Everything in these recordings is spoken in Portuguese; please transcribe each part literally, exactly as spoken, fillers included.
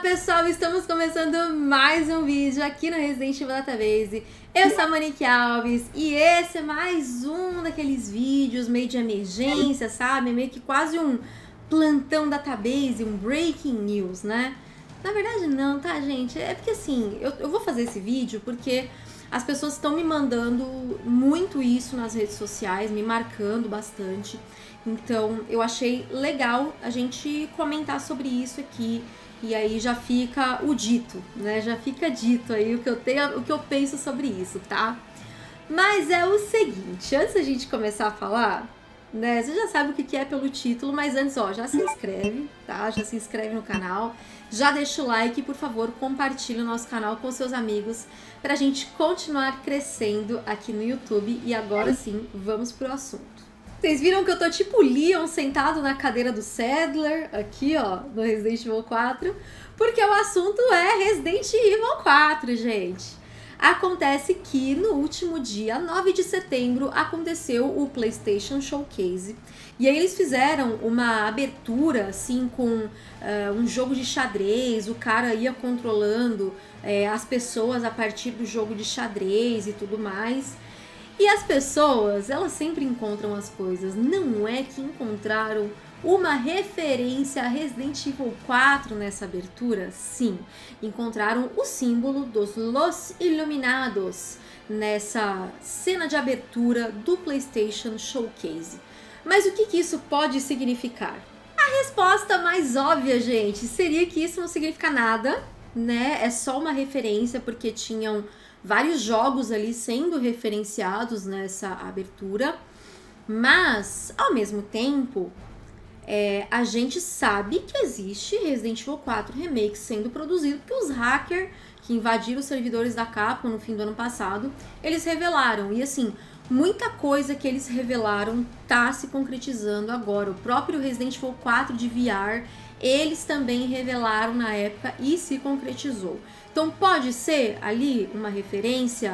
pessoal, estamos começando mais um vídeo aqui no Resident Evil Database. Eu sou a Monique Alves e esse é mais um daqueles vídeos meio de emergência, sabe? Meio que quase um plantão database, um breaking news, né? Na verdade não, tá, gente? É porque assim, eu, eu vou fazer esse vídeo porque as pessoas estão me mandando muito isso nas redes sociais, me marcando bastante. Então eu achei legal a gente comentar sobre isso aqui. E aí já fica o dito, né? Já fica dito aí o que eu tenho, o que eu penso sobre isso, tá? Mas é o seguinte, antes da gente começar a falar, né? Você já sabe o que é pelo título, mas antes, ó, já se inscreve, tá? Já se inscreve no canal, já deixa o like e, por favor, compartilhe o nosso canal com seus amigos pra gente continuar crescendo aqui no YouTube. E agora sim, vamos pro assunto. Vocês viram que eu tô tipo Leon sentado na cadeira do Sadler, aqui ó, no Resident Evil quatro, porque o assunto é Resident Evil quatro, gente. Acontece que no último dia nove de setembro aconteceu o PlayStation Showcase. E aí eles fizeram uma abertura assim com uh, um jogo de xadrez, o cara ia controlando uh, as pessoas a partir do jogo de xadrez e tudo mais. E as pessoas, elas sempre encontram as coisas. Não é que encontraram uma referência a Resident Evil quatro nessa abertura? Sim, encontraram o símbolo dos Los Iluminados nessa cena de abertura do PlayStation Showcase. Mas o que, que isso pode significar? A resposta mais óbvia, gente, seria que isso não significa nada, né? É só uma referência porque tinham vários jogos ali sendo referenciados nessa abertura, mas ao mesmo tempo é, a gente sabe que existe Resident Evil quatro Remake sendo produzido, porque os hackers que invadiram os servidores da Capcom no fim do ano passado, eles revelaram, e assim, muita coisa que eles revelaram tá se concretizando agora. O próprio Resident Evil quatro de V R, eles também revelaram na época e se concretizou. Então pode ser ali uma referência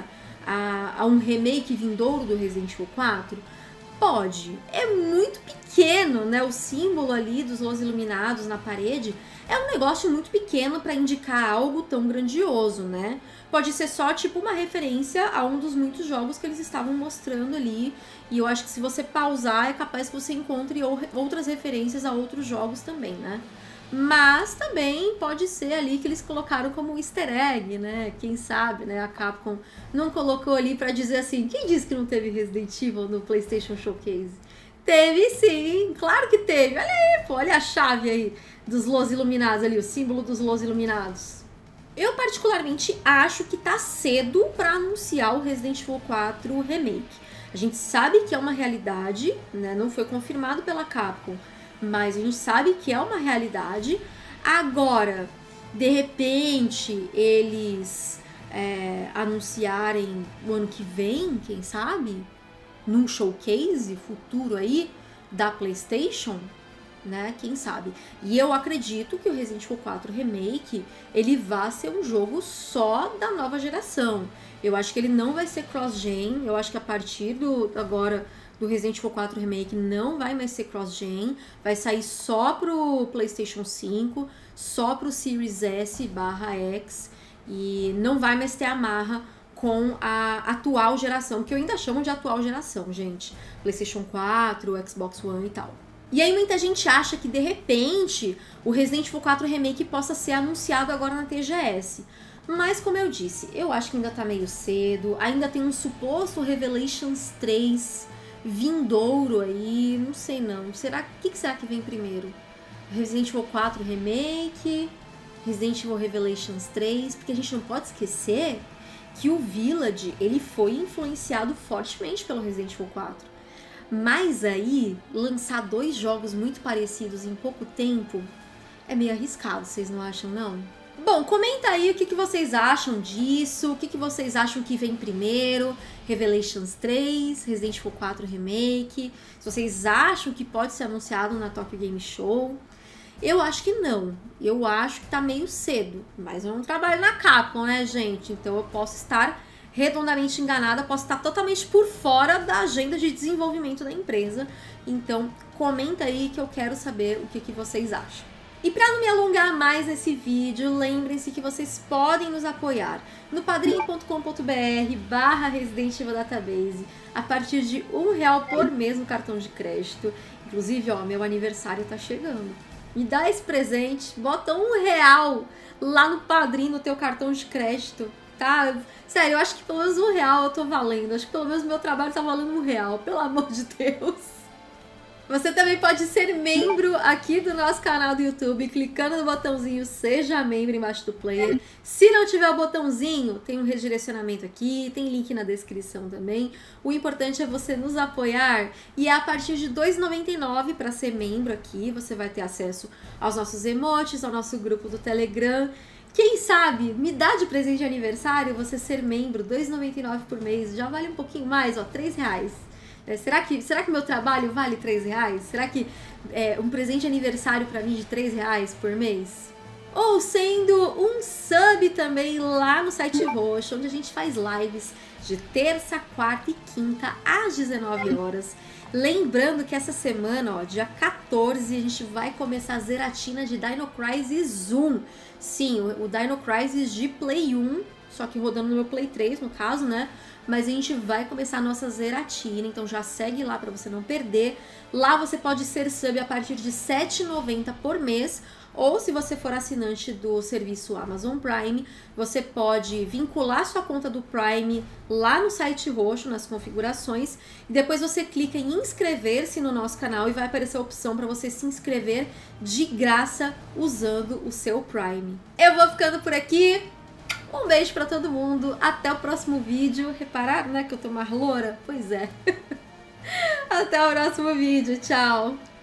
a, a um remake vindouro do Resident Evil quatro? Pode. É muito pequeno, né? O símbolo ali dos Los Iluminados na parede é um negócio muito pequeno para indicar algo tão grandioso, né? Pode ser só tipo uma referência a um dos muitos jogos que eles estavam mostrando ali. E eu acho que se você pausar é capaz que você encontre outras referências a outros jogos também, né? Mas também pode ser ali que eles colocaram como easter egg, né? Quem sabe, né? A Capcom não colocou ali pra dizer assim, quem disse que não teve Resident Evil no PlayStation Showcase? Teve sim, claro que teve. Olha aí, pô, olha a chave aí dos Los Iluminados ali, o símbolo dos Los Iluminados. Eu particularmente acho que tá cedo pra anunciar o Resident Evil quatro Remake. A gente sabe que é uma realidade, né? Não foi confirmado pela Capcom, mas a gente sabe que é uma realidade. Agora, de repente, eles é, anunciarem o ano que vem, quem sabe, num showcase futuro aí da PlayStation, né? Quem sabe? E eu acredito que o Resident Evil quatro Remake, ele vai ser um jogo só da nova geração. Eu acho que ele não vai ser cross-gen. Eu acho que a partir do agora do Resident Evil quatro Remake não vai mais ser cross-gen, vai sair só pro PlayStation cinco, só pro Series S barra X, e não vai mais ter amarra com a atual geração, que eu ainda chamo de atual geração, gente. PlayStation quatro, Xbox One e tal. E aí muita gente acha que de repente o Resident Evil quatro Remake possa ser anunciado agora na T G S. Mas como eu disse, eu acho que ainda tá meio cedo, ainda tem um suposto Revelations três vindouro aí, não sei não. Será que, que será que vem primeiro? Resident Evil quatro Remake, Resident Evil Revelations três, porque a gente não pode esquecer que o Village, ele foi influenciado fortemente pelo Resident Evil quatro. Mas aí, lançar dois jogos muito parecidos em pouco tempo é meio arriscado, vocês não acham não? Bom, comenta aí o que, que vocês acham disso, o que, que vocês acham que vem primeiro, Revelations três, Resident Evil quatro Remake, se vocês acham que pode ser anunciado na Tokyo Game Show. Eu acho que não, eu acho que tá meio cedo, mas eu não trabalho na Capcom, né, gente? Então eu posso estar redondamente enganada, posso estar totalmente por fora da agenda de desenvolvimento da empresa. Então comenta aí que eu quero saber o que, que vocês acham. E para não me alongar mais nesse vídeo, lembrem-se que vocês podem nos apoiar no padrim ponto com ponto br barra Resident Evil Database a partir de um real por mês no cartão de crédito. Inclusive, ó, meu aniversário tá chegando. Me dá esse presente, bota um real lá no Padrim, no teu cartão de crédito, tá? Sério, eu acho que pelo menos um real eu tô valendo. Acho que pelo menos meu trabalho tá valendo um real, pelo amor de Deus. Você também pode ser membro aqui do nosso canal do YouTube, clicando no botãozinho Seja Membro embaixo do player. Se não tiver o botãozinho, tem um redirecionamento aqui, tem link na descrição também. O importante é você nos apoiar e é a partir de dois reais e noventa e nove centavos para ser membro aqui. Você vai ter acesso aos nossos emotes, ao nosso grupo do Telegram. Quem sabe, me dá de presente de aniversário você ser membro, dois reais e noventa e nove centavos por mês, já vale um pouquinho mais, ó, três reais. É, será que será que meu trabalho vale três reais? Será que é, um presente de aniversário para mim de três reais por mês? Ou sendo um sub também lá no site roxo, onde a gente faz lives de terça, quarta e quinta às dezenove horas. Lembrando que essa semana, ó, dia quatorze, a gente vai começar a zeratina de Dino Crisis um. Sim, o, o Dino Crisis de Play um, só que rodando no meu Play três, no caso, né? Mas a gente vai começar a nossa zeratina, então já segue lá para você não perder. Lá você pode ser sub a partir de sete reais e noventa centavos por mês, ou se você for assinante do serviço Amazon Prime, você pode vincular sua conta do Prime lá no site roxo, nas configurações, e depois você clica em inscrever-se no nosso canal e vai aparecer a opção para você se inscrever de graça usando o seu Prime. Eu vou ficando por aqui. Um beijo pra todo mundo, até o próximo vídeo. Repararam, né, que eu tô mais loura? Pois é. Até o próximo vídeo, tchau!